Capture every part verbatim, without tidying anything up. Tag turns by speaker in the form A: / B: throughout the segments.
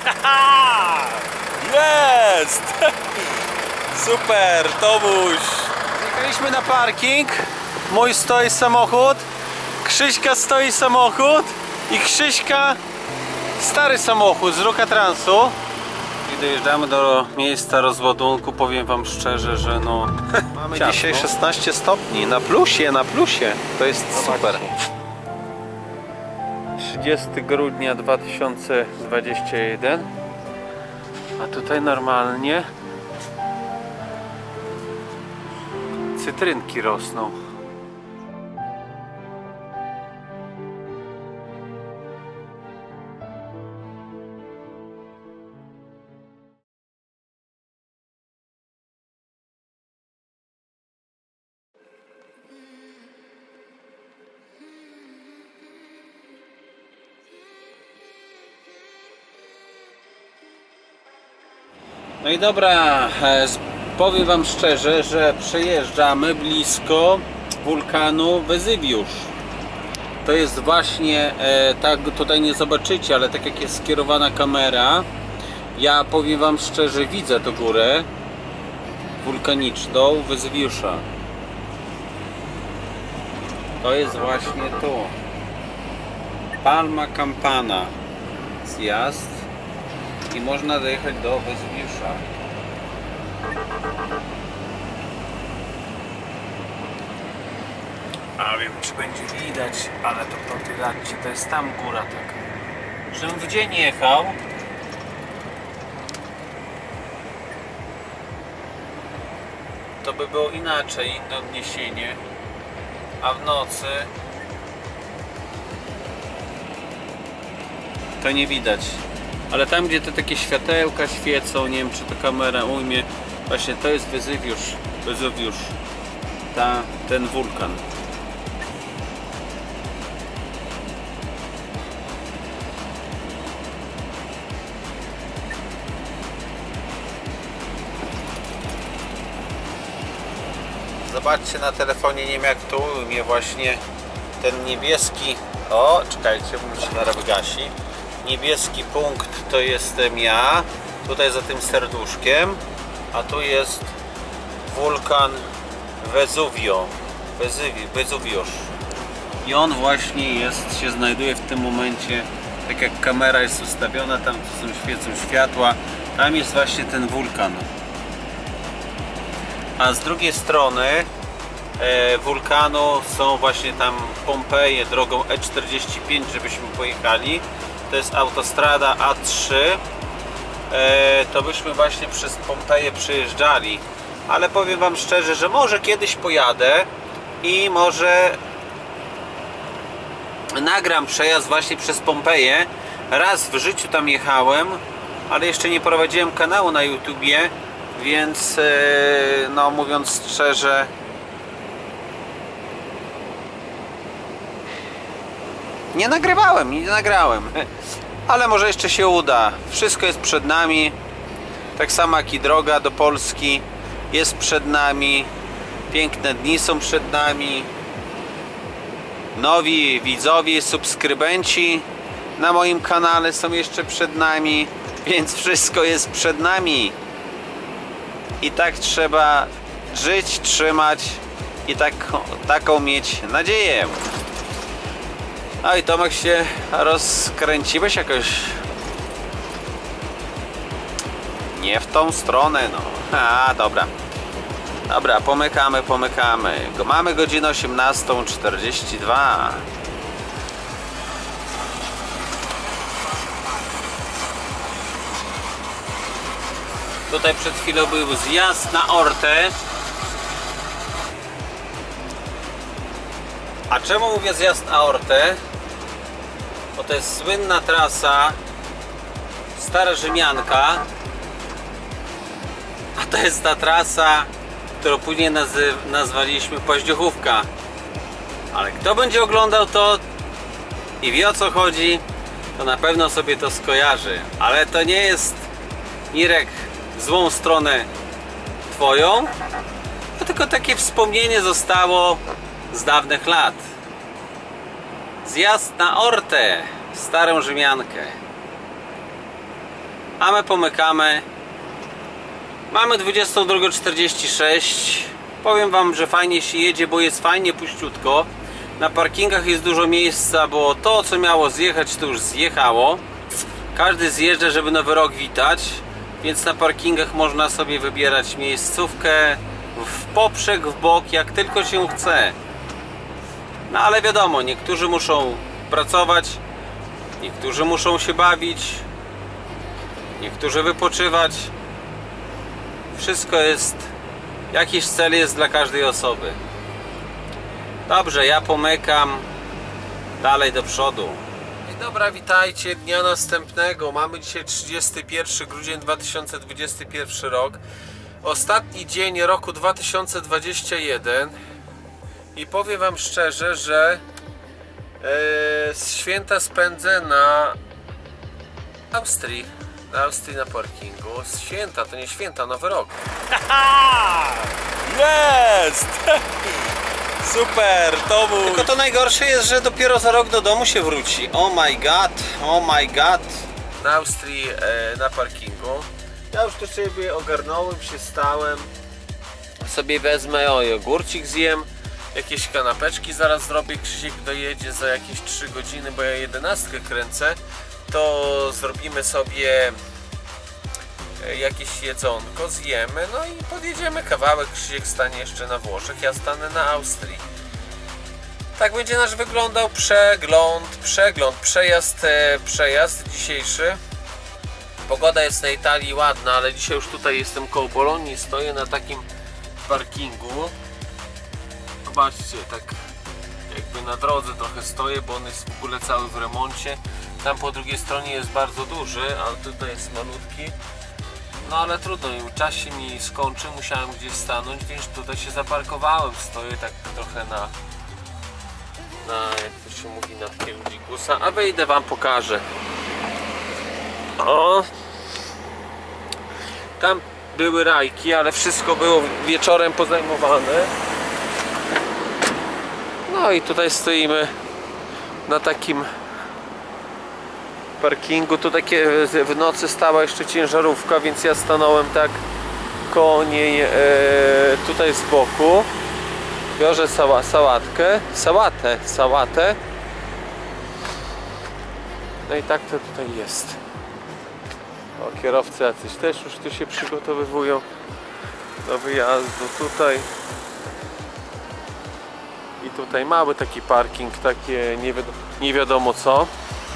A: Jest! Super, Tomuś!
B: Jechaliśmy na parking. Mój stoi samochód, Krzyśka stoi samochód i Krzyśka stary samochód z Rokatransu. I dojeżdżamy do miejsca rozładunku. Powiem wam szczerze, że no mamy ciasno. Dzisiaj szesnaście stopni, na plusie, na plusie. To jest super. trzydziestego grudnia dwa tysiące dwudziestego pierwszego. A tutaj normalnie cytrynki rosną. No i dobra, powiem wam szczerze, że przejeżdżamy blisko wulkanu Wezuwiusz. To jest właśnie, e, tak tutaj nie zobaczycie, ale tak jak jest skierowana kamera, ja powiem wam szczerze, widzę tę górę wulkaniczną Wezuwiusza. To jest właśnie tu. Palma Campana. Zjazd. I można dojechać do Wezuwiusza. A wiem, czy będzie widać, ale to po tej lacie to jest tam góra taka. Żebym w dzień jechał, to by było inaczej, inne odniesienie. A w nocy to nie widać. Ale tam, gdzie te takie światełka świecą, nie wiem, czy to kamera ujmie, właśnie to jest Wezuwiusz, Wezuwiusz, ta, ten wulkan. Zobaczcie na telefonie, nie wiem jak to ujmie, właśnie ten niebieski, o, czekajcie, bo się zaraz wygasi. Niebieski punkt to jestem ja, tutaj za tym serduszkiem, a tu jest wulkan Wezuvio, Wezuwiusz. I on właśnie jest, się znajduje w tym momencie, tak jak kamera jest ustawiona, tam są świecą światła, tam jest właśnie ten wulkan. A z drugiej strony e, wulkanu są właśnie tam Pompeje drogą E czterdzieści pięć, żebyśmy pojechali. To jest autostrada A trzy, e, to byśmy właśnie przez Pompeję przyjeżdżali, ale powiem wam szczerze, że może kiedyś pojadę i może nagram przejazd właśnie przez Pompeję. Raz w życiu tam jechałem, ale jeszcze nie prowadziłem kanału na YouTubie, więc e, no mówiąc szczerze, nie nagrywałem, nie nagrałem, ale może jeszcze się uda. Wszystko jest przed nami, tak samo jak i droga do Polski jest przed nami. Piękne dni są przed nami. Nowi widzowie, subskrybenci na moim kanale są jeszcze przed nami, więc wszystko jest przed nami. I tak trzeba żyć, trzymać i tak, taką mieć nadzieję. No i Tomek się rozkręciłeś jakoś nie w tą stronę, no. A, dobra. Dobra, pomykamy, pomykamy. Mamy godzinę osiemnastą czterdzieści dwa. Tutaj przed chwilą był zjazd na Ortę. A czemu mówię zjazd na Ortę? Bo to jest słynna trasa Stara Rzymianka. A to jest ta trasa, którą później nazy nazwaliśmy Paździochówka. Ale kto będzie oglądał to i wie o co chodzi, to na pewno sobie to skojarzy. Ale to nie jest, Mirek, w złą stronę twoją, to tylko takie wspomnienie zostało z dawnych lat. Zjazd na Ortę, Starą Rzymiankę. A my pomykamy. Mamy dwudziestą drugą czterdzieści sześć. Powiem wam, że fajnie się jedzie, bo jest fajnie puściutko. Na parkingach jest dużo miejsca, bo to, co miało zjechać, to już zjechało. Każdy zjeżdża, żeby nowy rok witać, więc na parkingach można sobie wybierać miejscówkę w poprzek, w bok, jak tylko się chce. No ale wiadomo, niektórzy muszą pracować, niektórzy muszą się bawić, niektórzy wypoczywać. Wszystko jest, jakiś cel jest dla każdej osoby. Dobrze, ja pomykam dalej do przodu. I dobra, witajcie dnia następnego. Mamy dzisiaj trzydziesty pierwszy grudzień dwa tysiące dwudziesty pierwszy rok. Ostatni dzień roku dwa tysiące dwudziestego pierwszego. I powiem wam szczerze, że e, święta spędzę na Austrii. Na Austrii na parkingu. Święta, to nie święta, Nowy Rok.
A: Jest! Super, Tomuś!
B: Tylko to najgorsze jest, że dopiero za rok do domu się wróci. Oh my god, oh my god. Na Austrii e, na parkingu. Ja już to sobie ogarnąłem, się stałem. Sobie wezmę, o, jogurcik zjem. Jakieś kanapeczki zaraz zrobię. Krzysiek dojedzie za jakieś trzy godziny, bo ja jedenastkę kręcę. To zrobimy sobie jakieś jedzonko, zjemy, no i podjedziemy kawałek. Krzysiek stanie jeszcze na Włoszech, ja stanę na Austrii. Tak będzie nasz wyglądał przegląd, przegląd, przejazd, przejazd dzisiejszy. Pogoda jest na Italii ładna, ale dzisiaj już tutaj jestem koło Bolonii, stoję na takim parkingu. Zobaczcie, tak jakby na drodze trochę stoję, bo on jest w ogóle cały w remoncie. Tam po drugiej stronie jest bardzo duży, ale tutaj jest malutki. No ale trudno, czas się mi skończy, musiałem gdzieś stanąć, więc tutaj się zaparkowałem. Stoję tak trochę na, na jak to się mówi, na takiego dzikusa, a wyjdę wam pokażę. O! Tam były rajki, ale wszystko było wieczorem pozajmowane. No i tutaj stoimy na takim parkingu. Tu takie w nocy stała jeszcze ciężarówka, więc ja stanąłem tak koło niej e, tutaj z boku. Biorę sała, sałatkę, sałatę, sałatę. No i tak to tutaj jest. O, kierowcy jacyś też już tu się przygotowywują do wyjazdu. Tutaj i tutaj mały taki parking, takie nie, wiadomo, nie wiadomo co.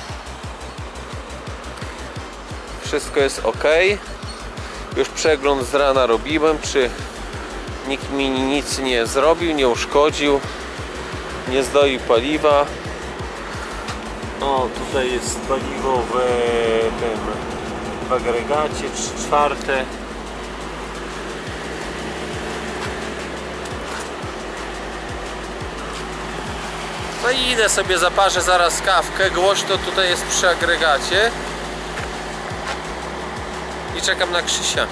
B: Wszystko jest ok. Już przegląd z rana robiłem, czy nikt mi nic nie zrobił, nie uszkodził, nie zdoi paliwa. O, tutaj jest paliwo w tym w agregacie trzy czwarte. No i idę sobie, zaparzę zaraz kawkę. Głośno tutaj jest przy agregacie. I czekam na Krzysia.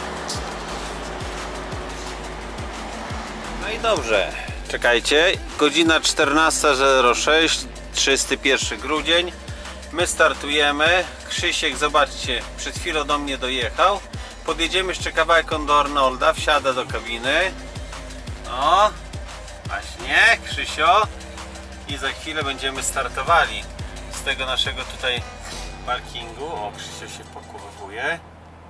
B: No i dobrze. Czekajcie. Godzina czternasta zero sześć, trzydziesty pierwszy grudzień. My startujemy. Krzysiek, zobaczcie, przed chwilą do mnie dojechał. Podjedziemy jeszcze kawałek do Arnolda. Wsiada do kabiny. O, właśnie, Krzysio. I za chwilę będziemy startowali z tego naszego tutaj parkingu. O, Krzysio się pokłowuje.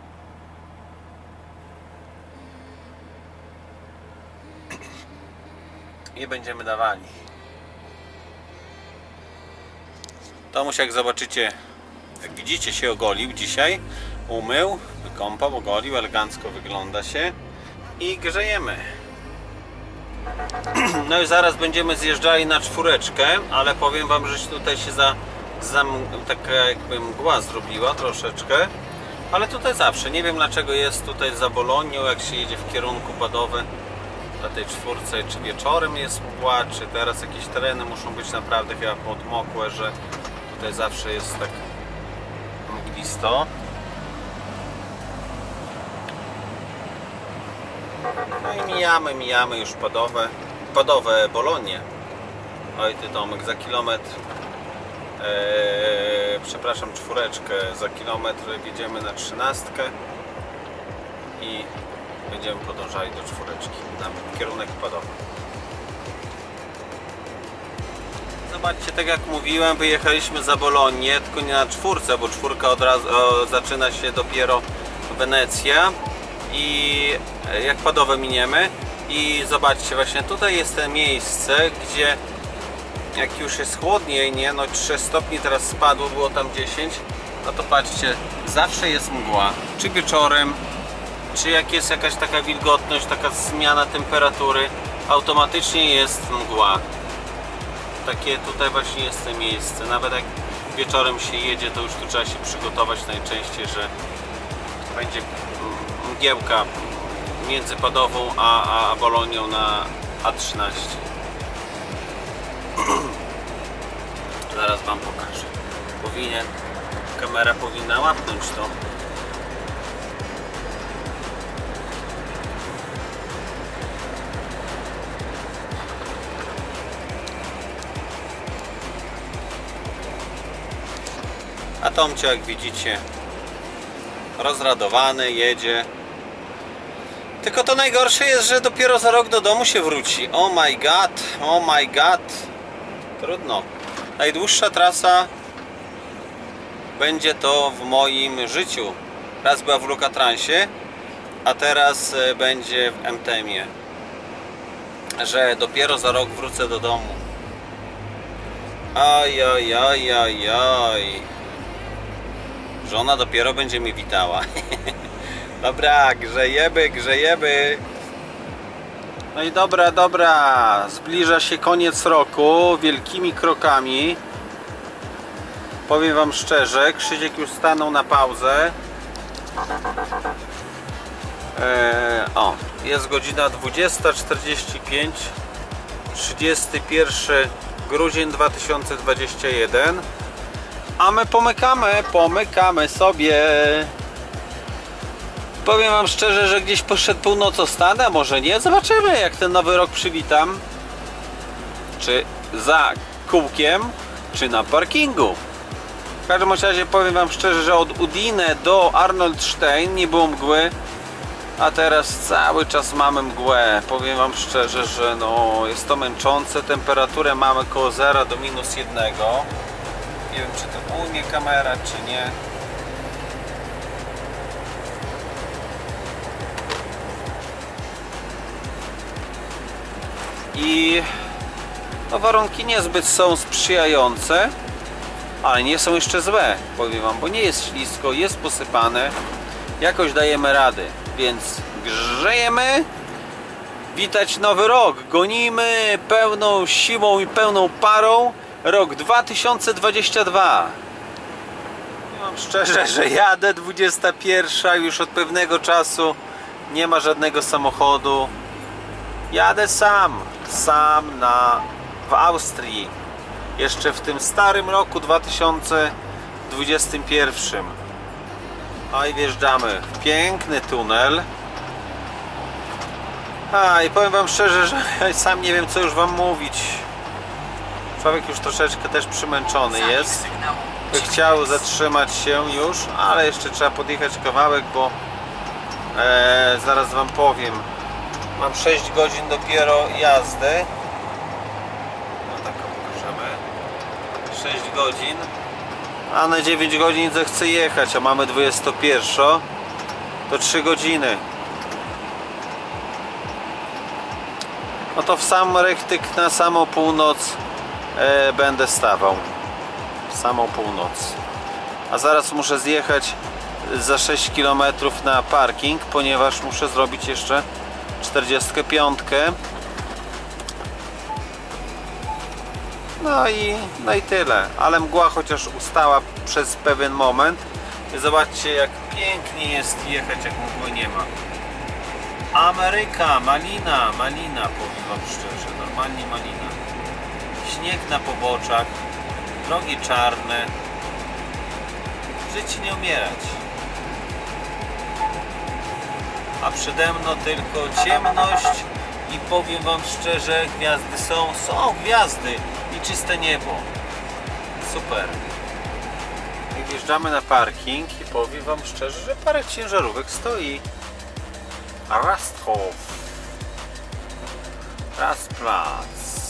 B: I będziemy dawali. Tomuś, jak zobaczycie, jak widzicie, się ogolił dzisiaj. Umył, wykąpał, ogolił, elegancko wygląda się. I grzejemy. No i zaraz będziemy zjeżdżali na czwóreczkę, ale powiem wam, że tutaj się za, za taka jakby mgła zrobiła troszeczkę. Ale tutaj zawsze, nie wiem dlaczego jest tutaj za Bolonią, jak się jedzie w kierunku Padowy na tej czwórce, czy wieczorem jest mgła, czy teraz jakieś tereny muszą być naprawdę chyba podmokłe, że tutaj zawsze jest tak mglisto. No i mijamy, mijamy już Padowę, Padowe Bolonię. Oj ty, Tomek, za kilometr Eee, przepraszam, czwóreczkę. Za kilometr wjedziemy na trzynastkę i będziemy podążali do czwóreczki na kierunek padowy. Zobaczcie, tak jak mówiłem, wyjechaliśmy za Bolonię, tylko nie na czwórce, bo czwórka od razu o, zaczyna się dopiero Wenecja i jak padowę miniemy. I zobaczcie, właśnie tutaj jest to miejsce, gdzie jak już jest chłodniej, nie, no trzy stopnie teraz spadło, było tam dziesięć, no to patrzcie, zawsze jest mgła, czy wieczorem, czy jak jest jakaś taka wilgotność, taka zmiana temperatury, automatycznie jest mgła. Takie tutaj właśnie jest to miejsce, nawet jak wieczorem się jedzie, to już tu trzeba się przygotować najczęściej, że będzie mgiełka między Padową a, a Bolonią na A trzynaście. Zaraz wam pokażę. Powinien, kamera powinna łapnąć to. A Tomcio, jak widzicie, rozradowany, jedzie. Tylko to najgorsze jest, że dopiero za rok do domu się wróci. Oh my god, oh my god. Trudno. Najdłuższa trasa będzie to w moim życiu. Raz była w Lukatransie, a teraz będzie w M T M-ie. Że dopiero za rok wrócę do domu. Oj, oj, oj, oj, oj. Żona dopiero będzie mi witała. Dobra, grzejemy, grzejemy. No i dobra, dobra. Zbliża się koniec roku wielkimi krokami. Powiem wam szczerze, Krzysiek już stanął na pauzę. Eee, o, jest godzina dwudziesta czterdzieści pięć, trzydziesty pierwszy grudzień dwa tysiące dwudziesty pierwszy. A my pomykamy, pomykamy sobie. Powiem wam szczerze, że gdzieś poszedł północostan, a może nie. Zobaczymy, jak ten nowy rok przywitam. Czy za kółkiem, czy na parkingu. W każdym razie powiem wam szczerze, że od Udine do Arnoldstein nie było mgły, a teraz cały czas mamy mgłę. Powiem wam szczerze, że no, jest to męczące. Temperaturę mamy koło zera do minus jednego. Nie wiem, czy to ujmie kamera, czy nie. I no, warunki niezbyt są sprzyjające, ale nie są jeszcze złe, powiem wam, bo nie jest ślisko, jest posypane, jakoś dajemy rady, więc grzejemy. Witać nowy rok, gonimy pełną siłą i pełną parą rok dwa tysiące dwudziesty drugi. Powiem szczerze, że jadę dwudziesta pierwsza, już od pewnego czasu nie ma żadnego samochodu. Jadę sam, sam na, w Austrii, jeszcze w tym starym roku dwa tysiące dwudziestym pierwszym. A i wjeżdżamy w piękny tunel. A i powiem wam szczerze, że sam nie wiem, co już wam mówić. Człowiek już troszeczkę też przymęczony jest. By chciał zatrzymać się już, ale jeszcze trzeba podjechać kawałek, bo e, zaraz wam powiem. Mam sześć godzin dopiero jazdy. No tak pokażemy. sześć godzin. A na dziewięć godzin zechcę jechać, a mamy dwudziestą pierwszą. To trzy godziny. No to w sam Rechtyk na samą północ e, będę stawał. W samą północ. A zaraz muszę zjechać za sześć kilometrów na parking, ponieważ muszę zrobić jeszcze czterdziestkę piątkę. No i, no i tyle. Ale mgła chociaż ustała przez pewien moment. I zobaczcie, jak pięknie jest jechać, jak mgły nie ma. Ameryka, malina, malina, powiem wam szczerze, normalnie malina. Śnieg na poboczach, drogi czarne. Żyć nie umierać. A przede mną tylko ciemność i powiem wam szczerze, gwiazdy są, są gwiazdy i czyste niebo. Super. I wjeżdżamy na parking i powiem wam szczerze, że parę ciężarówek stoi. A Rasthof. Rastplatz.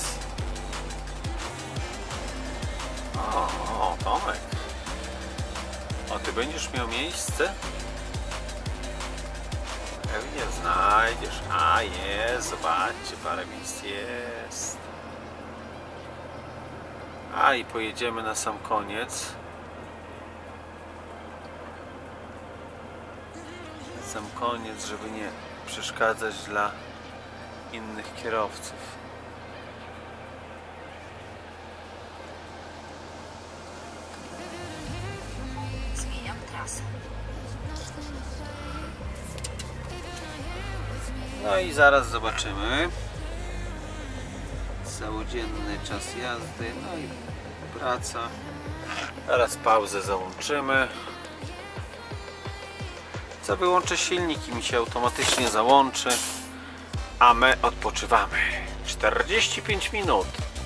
B: O, o, Tomek. O, ty będziesz miał miejsce? Pewnie znajdziesz. A, jest, zobaczcie, parę miejsc jest. A, i pojedziemy na sam koniec. Na sam koniec, żeby nie przeszkadzać dla innych kierowców.
C: Zmieniam trasę.
B: No i zaraz zobaczymy. Całodzienny czas jazdy, no i praca. Teraz pauzę załączymy. Co wyłączę silnik i mi się automatycznie załączy. A my odpoczywamy. czterdzieści pięć minut.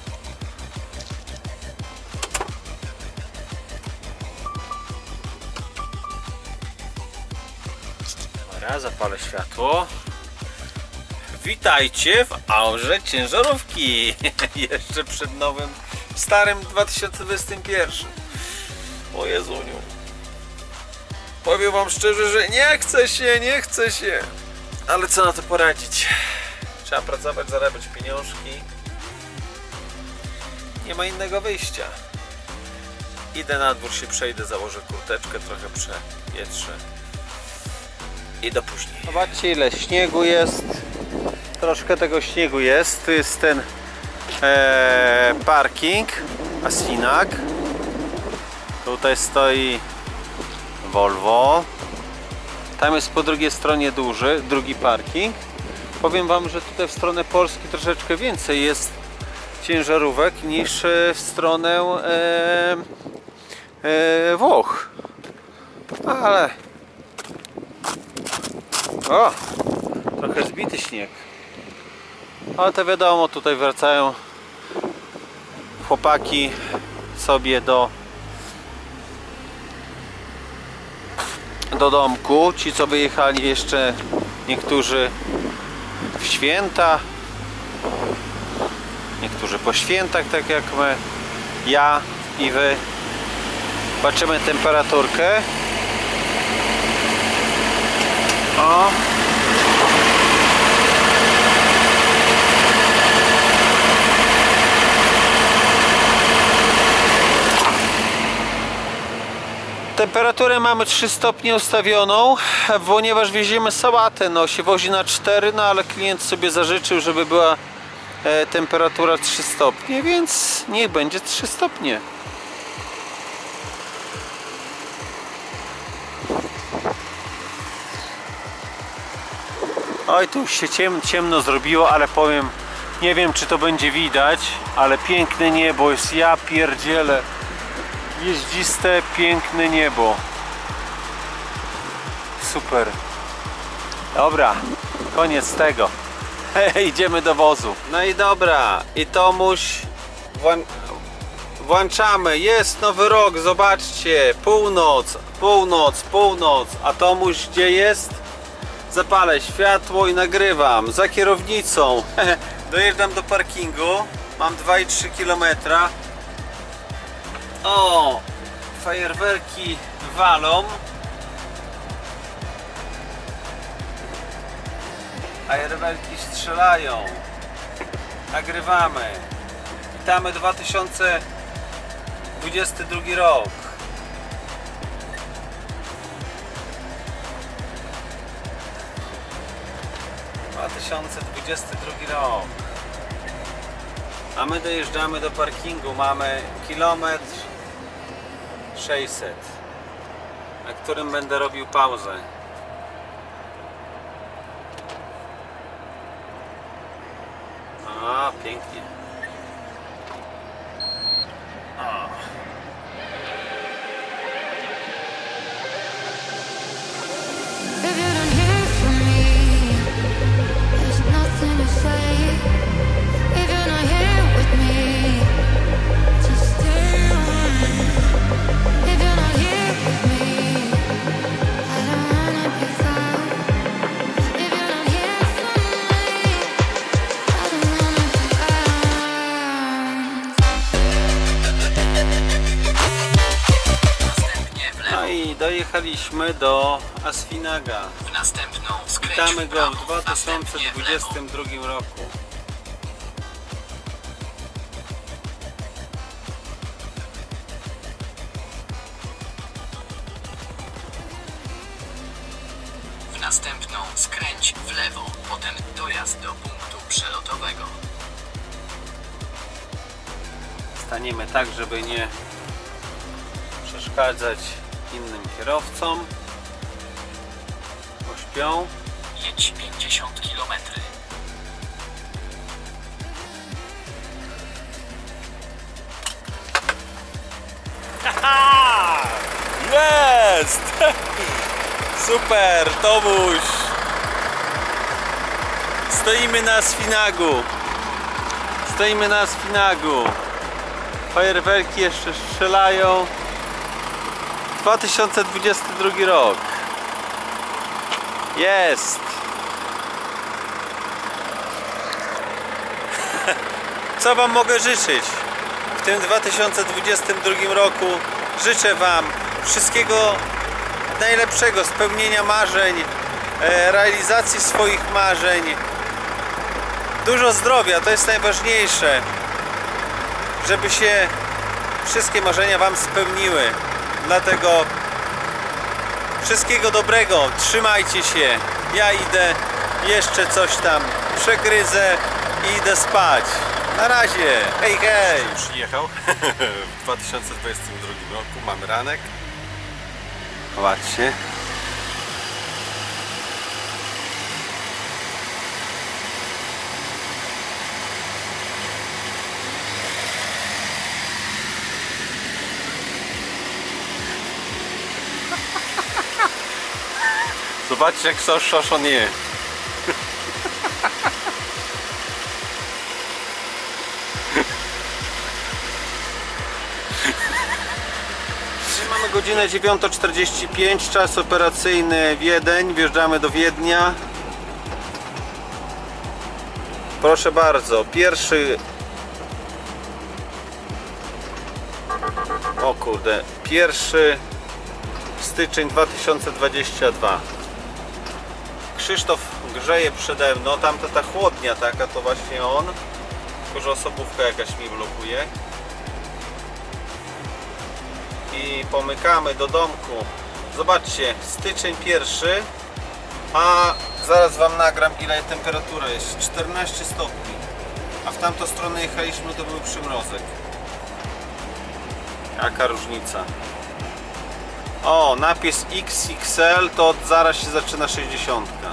B: Dobra, zapalę światło. Witajcie w aurze ciężarówki. Jeszcze przed nowym, starym dwa tysiące dwudziestym pierwszym. O Jezuniu. Powiem wam szczerze, że nie chce się, nie chce się. Ale co na to poradzić? Trzeba pracować, zarabiać pieniążki. Nie ma innego wyjścia. Idę na dwór, się przejdę, założę kurteczkę, trochę przewietrzę. I do później. Zobaczcie, ile śniegu jest. Troszkę tego śniegu jest. Tu jest ten e, parking Asinak. Tutaj stoi Volvo. Tam jest po drugiej stronie duży, drugi parking. Powiem wam, że tutaj w stronę Polski troszeczkę więcej jest ciężarówek niż w stronę e, e, Włoch. Ale o, trochę zbity śnieg. Ale to wiadomo, tutaj wracają chłopaki sobie do do domku. Ci, co wyjechali jeszcze niektórzy w święta, niektórzy po świętach, tak jak my, ja i wy. Patrzymy temperaturkę. O. Temperaturę mamy trzy stopnie ustawioną, ponieważ wieziemy sałatę, no się wozi na cztery, no ale klient sobie zażyczył, żeby była e, temperatura trzy stopnie, więc niech będzie trzy stopnie. Oj, tu już się ciem, ciemno zrobiło, ale powiem, nie wiem, czy to będzie widać, ale piękne niebo jest, ja pierdzielę. Jeździste, piękne niebo. Super. Dobra, koniec tego. Idziemy do wozu. No i dobra, i Tomuś włą... włączamy. Jest nowy rok, zobaczcie. Północ, północ, północ. A Tomuś gdzie jest? Zapalę światło i nagrywam za kierownicą. Dojeżdżam do parkingu. Mam dwa i trzy kilometra. O, fajerwerki walą. Fajerwerki strzelają. Nagrywamy. Witamy dwa tysiące dwudziesty drugi rok. dwa tysiące dwudziesty drugi rok. A my dojeżdżamy do parkingu. Mamy kilometr sześćset, na którym będę robił pauzę. A, pięknie. O.
C: If you're not here with me, just stay away.
B: I dojechaliśmy do Asfinaga.
D: W następną skręć
B: Witamy
D: w
B: go w
D: prawo,
B: dwa tysiące
D: następnie w lewo.
B: dwudziestym drugim roku.
D: W następną skręć w lewo, potem dojazd do punktu przelotowego.
B: Staniemy tak, żeby nie przeszkadzać innym kierowcom, bo śpią.
D: Jedź pięćdziesiąt kilometrów.
A: Jest! Super, Tomuś!
B: Stoimy na Asfinagu. Stoimy na Asfinagu. Fajerwerki jeszcze strzelają. dwa tysiące dwudziesty drugi rok. Jest! Co Wam mogę życzyć? W tym dwa tysiące dwudziestym drugim roku życzę Wam wszystkiego najlepszego, spełnienia marzeń, e, realizacji swoich marzeń. Dużo zdrowia, to jest najważniejsze. Żeby się wszystkie marzenia Wam spełniły. Dlatego wszystkiego dobrego, trzymajcie się. Ja idę jeszcze coś tam przegryzę i idę spać. Na razie, hej hej.
A: Przyjechał w dwa tysiące dwudziestym drugim roku, mamy ranek.
B: Zobaczcie. Zobaczcie, jak są szoszonie. Mamy godzinę dziewiątą czterdzieści pięć, czas operacyjny Wiedeń, wjeżdżamy do Wiednia. Proszę bardzo, pierwszy... O kurde, pierwszy styczeń dwa tysiące dwudziesty drugi. Krzysztof grzeje przede mną, tamta ta chłodnia taka to właśnie on. Tylko że osobówka jakaś mi blokuje. I pomykamy do domku. Zobaczcie, styczeń pierwszy, a zaraz Wam nagram, ile temperatura jest. czternaście stopni. A w tamtą stronę jechaliśmy, to był przymrozek. Jaka różnica. O, napis X X L, to od zaraz się zaczyna sześćdziesiątka.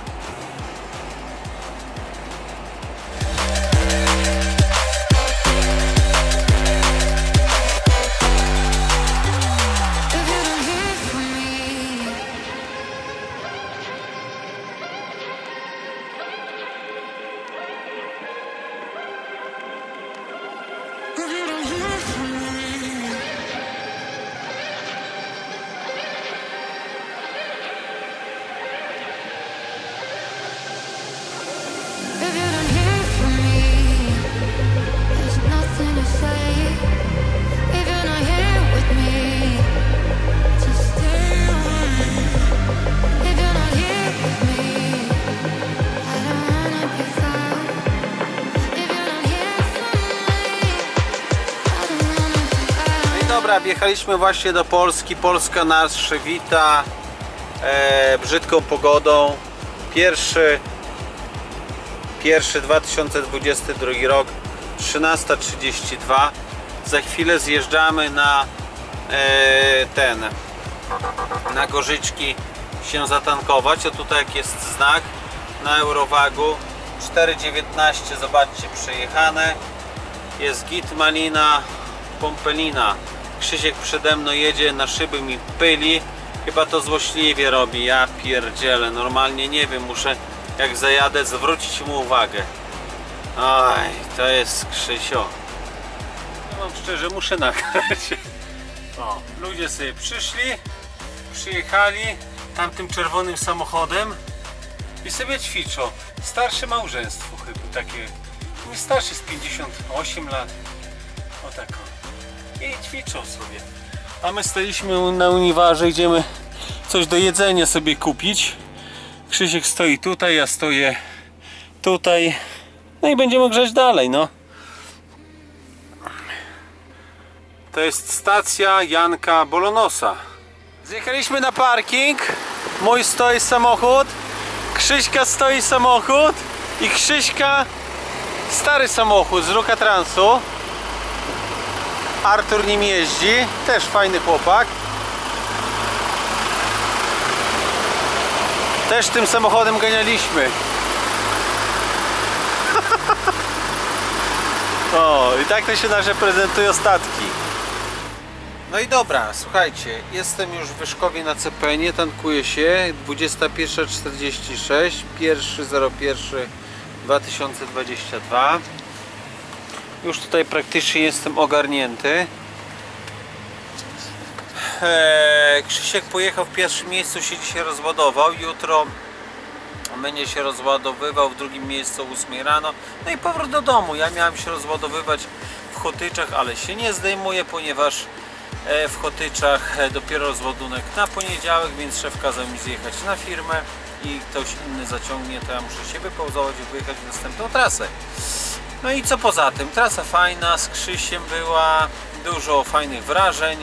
B: Dobra, wjechaliśmy właśnie do Polski. Polska nas wita e, brzydką pogodą. Pierwszy, pierwszy dwa tysiące dwudziesty drugi rok, trzynasta trzydzieści dwa. Za chwilę zjeżdżamy na e, ten, na Gorzyczki się zatankować. O tutaj jak jest znak na Eurowagu cztery dziewiętnaście, zobaczcie, przejechane. Jest git, malina, pompelina. Krzysiek przede mną jedzie, na szyby mi pyli. Chyba to złośliwie robi. Ja pierdzielę, normalnie nie wiem, muszę jak zajadę zwrócić mu uwagę. Oj, to jest Krzysio. Ja wam szczerze muszę nagrać. O, ludzie sobie przyszli, przyjechali tamtym czerwonym samochodem i sobie ćwiczą. Starsze małżeństwo chyba takie. Nie starszy z pięćdziesiąt osiem lat. O tak. I ćwiczą sobie. A my staliśmy na Uniwarze, idziemy coś do jedzenia sobie kupić. Krzysiek stoi tutaj, ja stoję tutaj. No i będziemy grzać dalej, no. To jest stacja Janka Bolonosa. Zjechaliśmy na parking. Mój stoi samochód, Krzyśka stoi samochód i Krzyśka stary samochód z Rukatransu. Artur nim jeździ, też fajny chłopak. Też tym samochodem ganialiśmy. O, i tak to się nasze prezentują statki. No i dobra, słuchajcie, jestem już w Wyszkowie na C P N-ie, tankuję się, dwudziesta pierwsza czterdzieści sześć, pierwszy zero jeden dwa tysiące dwadzieścia dwa. Już tutaj praktycznie jestem ogarnięty. Eee, Krzysiek pojechał w pierwszym miejscu, się dzisiaj rozładował, jutro będzie się rozładowywał w drugim miejscu o ósmej rano. No i powrót do domu. Ja miałem się rozładowywać w Chotyczach, ale się nie zdejmuje, ponieważ w Chotyczach dopiero rozładunek na poniedziałek, więc szef kazał mi zjechać na firmę i ktoś inny zaciągnie, to ja muszę się wypauzować i wyjechać w następną trasę. No i co poza tym? Trasa fajna, z Krzysiem była, dużo fajnych wrażeń.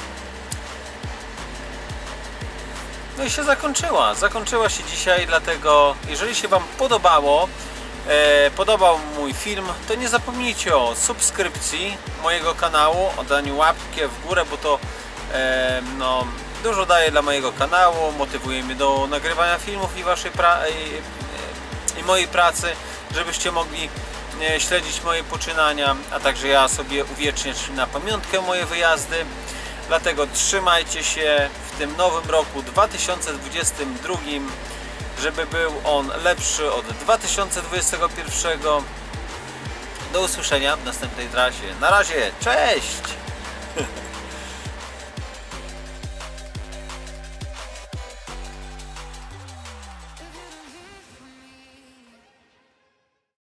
B: No i się zakończyła. Zakończyła się dzisiaj, dlatego jeżeli się Wam podobało, e, podobał mój film, to nie zapomnijcie o subskrypcji mojego kanału, o daniu łapki w górę, bo to e, no, dużo daje dla mojego kanału, motywuje mnie do nagrywania filmów i waszej pra i, i mojej pracy, żebyście mogli e, śledzić moje poczynania, a także ja sobie uwieczniać na pamiątkę moje wyjazdy. Dlatego trzymajcie się w tym nowym roku dwa tysiące dwudziestym drugim, żeby był on lepszy od dwa tysiące dwudziestego pierwszego. Do usłyszenia w następnej trasie. Na razie, cześć!